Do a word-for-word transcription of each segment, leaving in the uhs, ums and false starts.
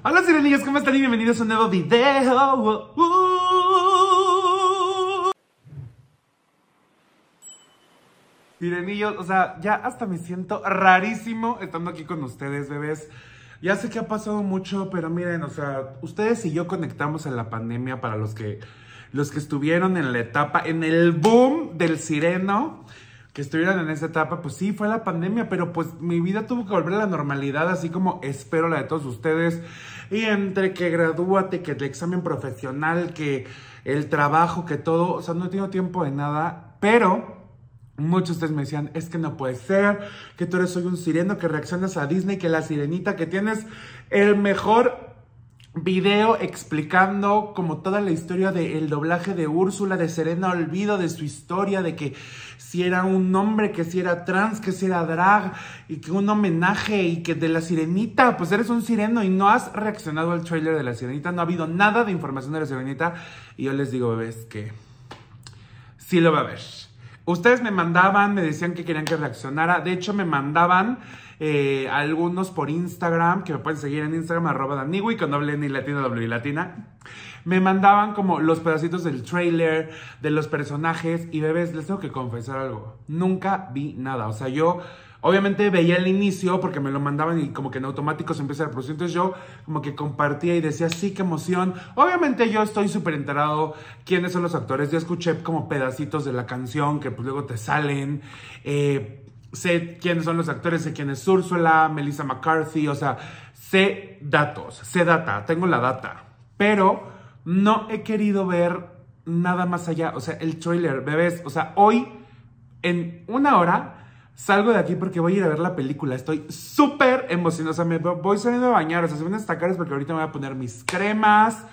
Hola sirenillas, ¿cómo están? Y bienvenidos a un nuevo video. Uh, uh. Sirenillos, o sea, ya hasta me siento rarísimo estando aquí con ustedes, bebés. Ya sé que ha pasado mucho, pero miren, o sea, ustedes y yo conectamos en la pandemia para los que, los que estuvieron en la etapa, en el boom del sireno, que estuvieron en esa etapa, pues sí, fue la pandemia, pero pues mi vida tuvo que volver a la normalidad, así como espero la de todos ustedes. Y entre que gradúate, que el examen profesional, que el trabajo, que todo, o sea, no he tenido tiempo de nada, pero muchos de ustedes me decían, es que no puede ser, que tú eres hoy un sireno, que reaccionas a Disney, que la sirenita, que tienes el mejor video explicando como toda la historia del doblaje de Úrsula, de Serena Olvido, de su historia, de que si era un hombre, que si era trans, que si era drag, y que un homenaje, y que de la sirenita, pues eres un sireno y no has reaccionado al tráiler de la sirenita, no ha habido nada de información de la sirenita, y yo les digo, bebés, que sí lo va a ver. Ustedes me mandaban, me decían que querían que reaccionara. De hecho, me mandaban eh, algunos por Instagram, que me pueden seguir en Instagram, arroba Daniwi, con doble N y latina, doble I latina. Me mandaban como los pedacitos del trailer, de los personajes. Y bebés, les tengo que confesar algo. Nunca vi nada. O sea, yo obviamente veía el inicio porque me lo mandaban y como que en automático se empieza a reproducir. Entonces yo como que compartía y decía, sí, qué emoción. Obviamente yo estoy súper enterado quiénes son los actores. Ya escuché como pedacitos de la canción que pues luego te salen. Eh, sé quiénes son los actores, sé quién es Úrsula, Melissa McCarthy. O sea, sé datos, sé data, tengo la data. Pero no he querido ver nada más allá. O sea, el trailer, bebés. O sea, hoy en una hora salgo de aquí porque voy a ir a ver la película. Estoy súper emocionada. O sea, me voy saliendo a bañar. O sea, se van a destacar es porque ahorita me voy a poner mis cremas,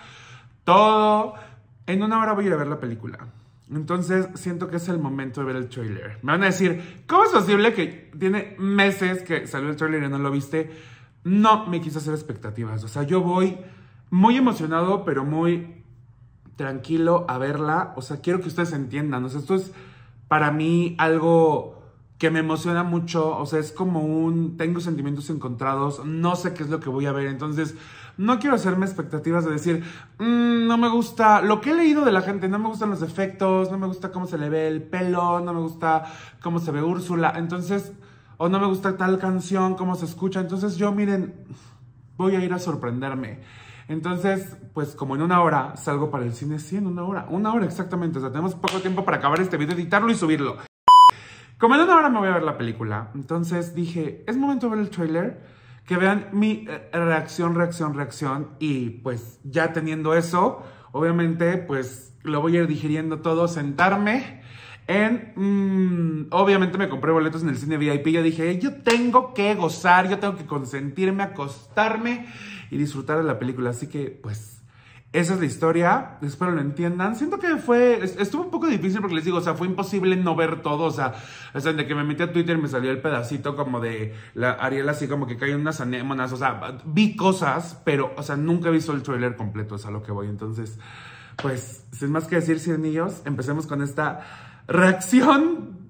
todo. En una hora voy a ir a ver la película. Entonces, siento que es el momento de ver el tráiler. Me van a decir, ¿cómo es posible que tiene meses que salió el tráiler y no lo viste? No me quise hacer expectativas. O sea, yo voy muy emocionado, pero muy tranquilo a verla. O sea, quiero que ustedes entiendan. O sea, esto es para mí algo que me emociona mucho, o sea, es como un, tengo sentimientos encontrados, no sé qué es lo que voy a ver, entonces no quiero hacerme expectativas de decir, mmm, no me gusta, lo que he leído de la gente, no me gustan los efectos, no me gusta cómo se le ve el pelo, no me gusta cómo se ve Úrsula, entonces, o no me gusta tal canción, cómo se escucha, entonces yo, miren, voy a ir a sorprenderme. Entonces, pues como en una hora salgo para el cine, sí, en una hora, una hora exactamente, o sea, tenemos poco tiempo para acabar este video, editarlo y subirlo. Como en una hora me voy a ver la película, entonces dije, es momento de ver el tráiler, que vean mi reacción, reacción, reacción, y pues ya teniendo eso, obviamente pues lo voy a ir digiriendo todo, sentarme en, mmm, obviamente me compré boletos en el cine V I P, yo dije, yo tengo que gozar, yo tengo que consentirme, acostarme y disfrutar de la película, así que pues esa es la historia, espero lo entiendan. Siento que fue, estuvo un poco difícil porque les digo, o sea, fue imposible no ver todo, o sea, o sea, de que me metí a Twitter me salió el pedacito como de la Ariel así como que caen unas anémonas, o sea, vi cosas, pero, o sea, nunca he visto el trailer completo, es a lo que voy, entonces, pues, sin más que decir, sirenillos, empecemos con esta reacción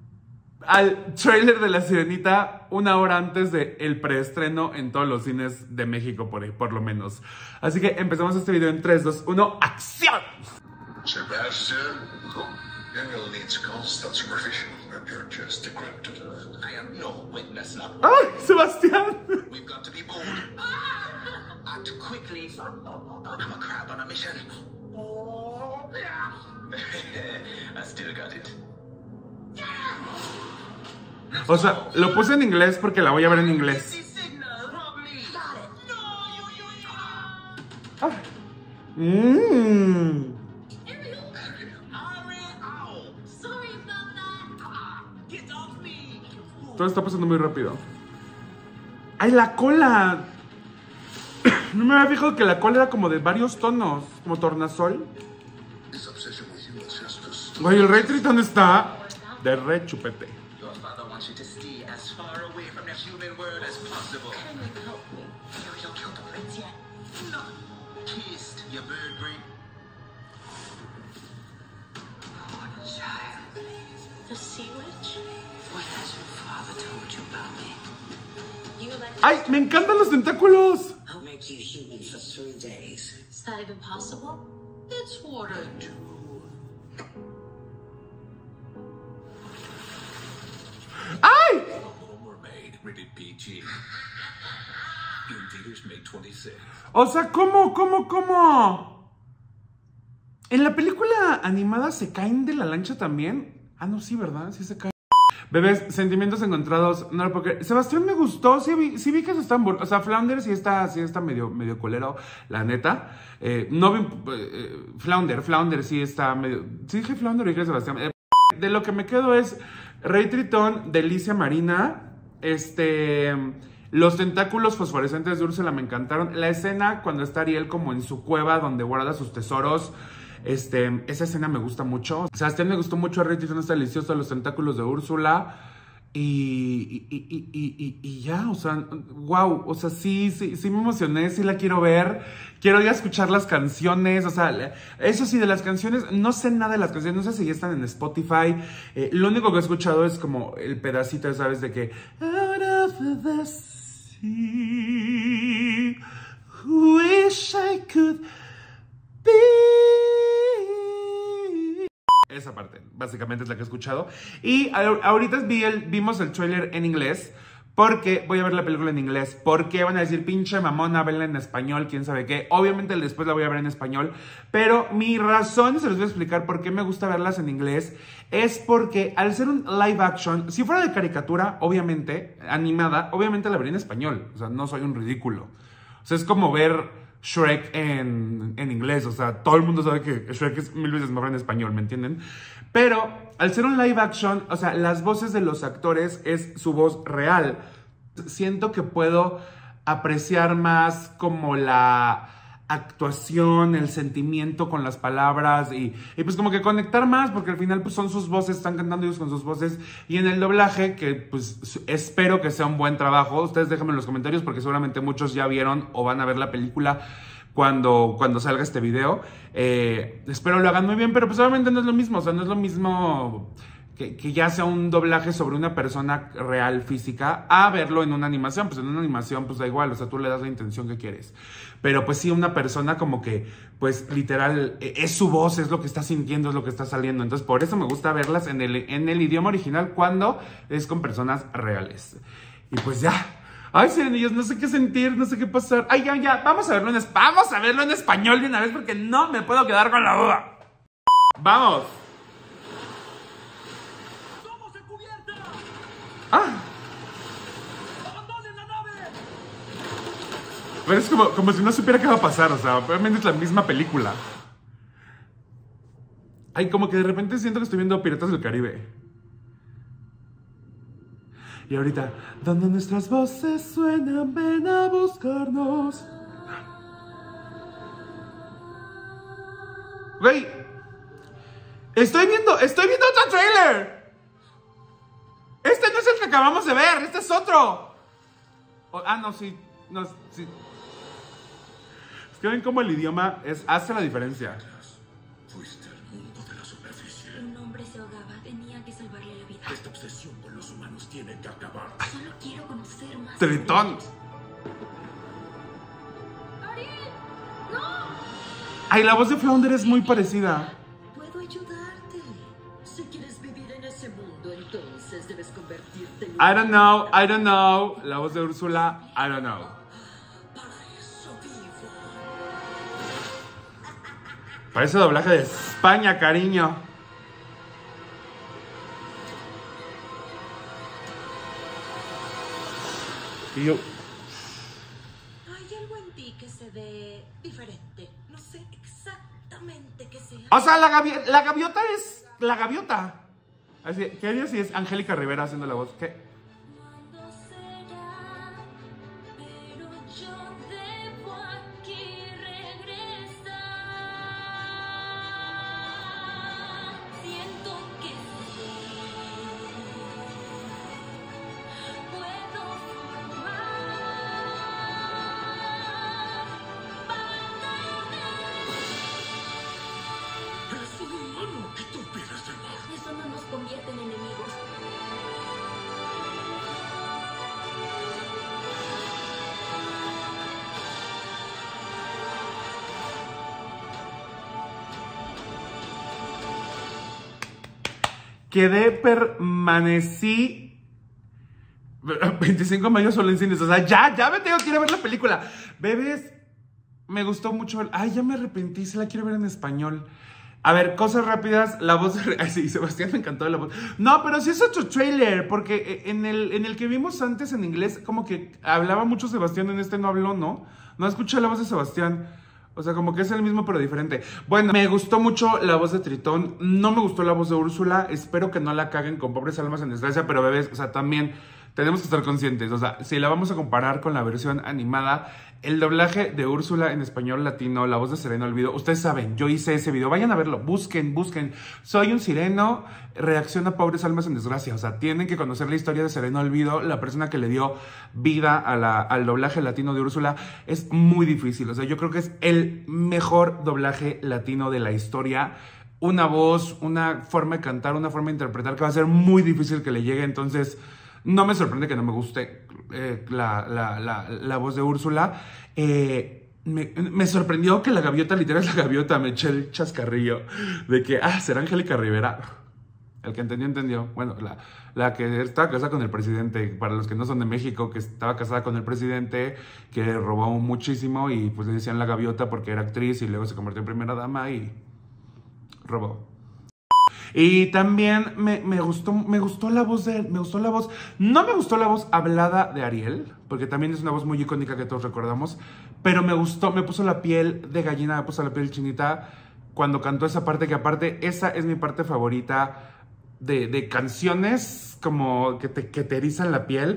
al trailer de La Sirenita una hora antes del preestreno en todos los cines de México, por ahí, por lo menos. Así que empezamos este video en tres, dos, uno, ¡acción! Sebastian, Daniel needs constant supervision. You're just decrepit. I am no witness. ¡Ay, Sebastián! We've got to be bold. Act quickly. I'm a crab on a mission. I still got it. O sea, lo puse en inglés porque la voy a ver en inglés. Ah. Mm. Todo está pasando muy rápido. ¡Ay, la cola! No me había fijado que la cola era como de varios tonos, como tornasol. Güey, el Rey Tritón está de re chupete. ¡Ay, me encantan los tentáculos! just three days. Is that even possible? It's water. ¡Ay! Little Mermaid, rated P G. In theaters May twenty-sixth. O sea, ¿cómo, cómo, cómo? ¿En la película animada se caen de la lancha también? Ah, no, sí, ¿verdad? Sí se caen. Bebés, sentimientos encontrados, no lo puedo creer. Sebastián me gustó, sí vi, sí vi que eso está, o sea, Flounder sí está, sí está medio, medio colero, la neta. Eh, no vi, eh, Flounder, Flounder sí está medio, sí dije Flounder o dije Sebastián. Eh, de lo que me quedo es Rey Tritón, Delicia Marina, este, los tentáculos fosforescentes de Úrsula me encantaron. La escena cuando está Ariel como en su cueva donde guarda sus tesoros. Este, esa escena me gusta mucho. Sebastián me gustó mucho. Rey Tritón está delicioso. Los tentáculos de Úrsula. Y, y, y, y, y, y ya, o sea, wow. O sea, sí, sí, sí me emocioné. Sí la quiero ver. Quiero ir a escuchar las canciones. O sea, eso sí, de las canciones. No sé nada de las canciones. No sé si ya están en Spotify. Eh, lo único que he escuchado es como el pedacito, ¿sabes? De que out of the sea, wish I could be. Esa parte, básicamente es la que he escuchado. Y ahorita vi el, vimos el tráiler en inglés, porque voy a ver la película en inglés. Porque van a decir, pinche mamona, verla en español, quién sabe qué. Obviamente después la voy a ver en español. Pero mi razón, se los voy a explicar por qué me gusta verlas en inglés, es porque al ser un live action, si fuera de caricatura, obviamente, animada, obviamente la vería en español. O sea, no soy un ridículo. O sea, es como ver Shrek en, en inglés, o sea, todo el mundo sabe que Shrek es mil veces mejor en español, ¿me entienden? Pero al ser un live action, o sea, las voces de los actores es su voz real. Siento que puedo apreciar más como la actuación, el sentimiento con las palabras y, y pues como que conectar más, porque al final pues son sus voces, están cantando ellos con sus voces, y en el doblaje, que pues espero que sea un buen trabajo. Ustedes déjenme en los comentarios porque seguramente muchos ya vieron o van a ver la película cuando, cuando salga este video. Eh, espero lo hagan muy bien, pero pues obviamente no es lo mismo, o sea, no es lo mismo que, que ya sea un doblaje sobre una persona real, física, a verlo en una animación. Pues en una animación pues da igual, o sea, tú le das la intención que quieres. Pero pues sí, una persona como que, pues literal, es su voz, es lo que está sintiendo, es lo que está saliendo. Entonces por eso me gusta verlas en el, en el idioma original cuando es con personas reales. Y pues ya. Ay, serenillos, no sé qué sentir, no sé qué pasar. Ay, ya, ya, vamos a verlo en, vamos a verlo en español de una vez porque no me puedo quedar con la duda. ¡Vamos! ¡Somos en cubierta! ¡Ah! ¡Abandonen la nave! Pero es como, como si no supiera qué va a pasar, o sea, obviamente es la misma película. Ay, como que de repente siento que estoy viendo Piratas del Caribe. Y ahorita, donde nuestras voces suenan, ven a buscarnos. Güey, estoy viendo, estoy viendo otro trailer. Este no es el que acabamos de ver, este es otro. Oh, ah, no, sí, no, sí. Es que ven cómo el idioma es, hace la diferencia. Fuiste al mundo de la superficie. Un hombre se ahogaba, tenía que salvarle la vida. Esta obsesión con los humanos tiene que acabar. Solo quiero conocer más. Tritón. ¡Ariel! ¡No! Ay, la voz de Flounder es muy parecida. Puedo ayudarte. Si quieres vivir en ese mundo, entonces debes convertirte en... I don't know, I don't know. La voz de Úrsula, I don't know. Para eso vivo. Parece doblaje de España, cariño. Y yo... Hay algo en ti que se ve diferente. No sé exactamente qué sea. O sea, la, gavi la gaviota es la gaviota. Así, ¿qué haría si es Angélica Rivera haciendo la voz? ¿Qué? ¿Cuándo será? Pero yo debo aquí regresar. Siento que sí. Puedo formar parte Eres un humano y tú vives del mar. de... Eso no nos convierte en enemigos. quedé, permanecí veinticinco de mayo solo en cines. O sea, ya, ya me tengo que ir a ver la película. Bebés, me gustó mucho. Ay, ya me arrepentí, se la quiero ver en español. A ver, cosas rápidas, la voz de... Ay, sí, Sebastián me encantó la voz. No, pero sí es otro trailer, porque en el, en el que vimos antes en inglés, como que hablaba mucho Sebastián, en este no habló, ¿no? No escuché la voz de Sebastián. O sea, como que es el mismo, pero diferente. Bueno, me gustó mucho la voz de Tritón. No me gustó la voz de Úrsula. Espero que no la caguen con Pobres Almas en Desgracia, pero bebés, o sea, también tenemos que estar conscientes. O sea, si la vamos a comparar con la versión animada, el doblaje de Úrsula en español latino, la voz de Serena Olvido, ustedes saben, yo hice ese video, vayan a verlo, busquen, busquen. Soy un sireno, reacciona a Pobres Almas en Desgracia. O sea, tienen que conocer la historia de Serena Olvido, la persona que le dio vida a la, al doblaje latino de Úrsula. Es muy difícil, o sea, yo creo que es el mejor doblaje latino de la historia. Una voz, una forma de cantar, una forma de interpretar que va a ser muy difícil que le llegue. Entonces, no me sorprende que no me guste eh, la, la, la, la voz de Úrsula. Eh, me, me sorprendió que la gaviota, literal es la gaviota, me eché el chascarrillo de que, ah, será Angélica Rivera. El que entendió, entendió. Bueno, la, la que estaba casada con el presidente, para los que no son de México, que estaba casada con el presidente, que robó muchísimo y pues le decían la gaviota porque era actriz y luego se convirtió en primera dama y robó. Y también me, me gustó, me gustó la voz de, me gustó la voz, no me gustó la voz hablada de Ariel, porque también es una voz muy icónica que todos recordamos, pero me gustó, me puso la piel de gallina, me puso la piel chinita cuando cantó esa parte, que aparte esa es mi parte favorita de, de canciones como que te, que te erizan la piel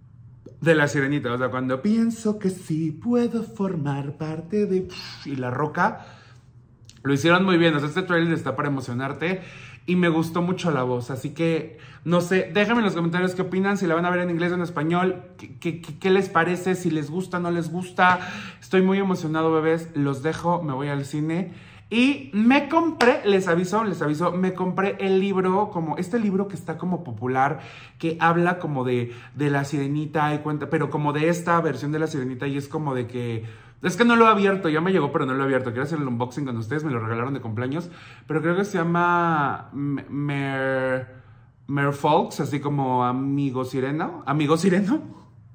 de La Sirenita. O sea, cuando pienso que sí puedo formar parte de... y La Roca, lo hicieron muy bien. O sea, este trailer está para emocionarte. Y me gustó mucho la voz, así que, no sé, déjenme en los comentarios qué opinan, si la van a ver en inglés o en español, qué, qué, qué les parece, si les gusta o no les gusta. Estoy muy emocionado, bebés, los dejo, me voy al cine. Y me compré, les aviso, les aviso, me compré el libro, como este libro que está como popular, que habla como de, de La Sirenita y cuenta, pero como de esta versión de La Sirenita, y es como de que... Es que no lo he abierto, ya me llegó, pero no lo he abierto. Quiero hacer el unboxing con ustedes, me lo regalaron de cumpleaños. Pero creo que se llama Mer... Mer Folks, así como Amigo Sireno. Amigo Sireno.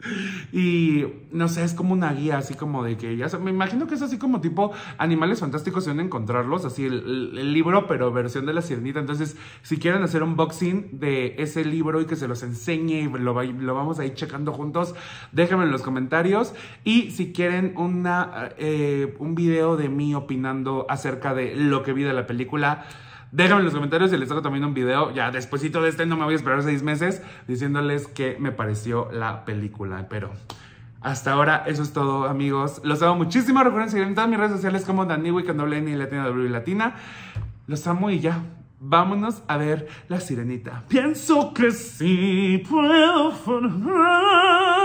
Y no sé, es como una guía, así como de que ya me imagino que es así como tipo Animales Fantásticos, se van a encontrarlos, así el, el, el libro, pero versión de La Sirenita. Entonces, si quieren hacer un unboxing de ese libro y que se los enseñe y lo, lo vamos a ir checando juntos, déjenme en los comentarios. Y si quieren una, eh, un video de mí opinando acerca de lo que vi de la película, déjenme en los comentarios y les hago también un video, ya despuesito de este, no me voy a esperar seis meses, diciéndoles qué me pareció la película. Pero hasta ahora eso es todo, amigos. Los amo muchísimo. Recuerden seguirme en todas mis redes sociales como Daniwi con doble N y Latina W Latina. Los amo y ya, vámonos a ver La Sirenita. Pienso que sí puedo formar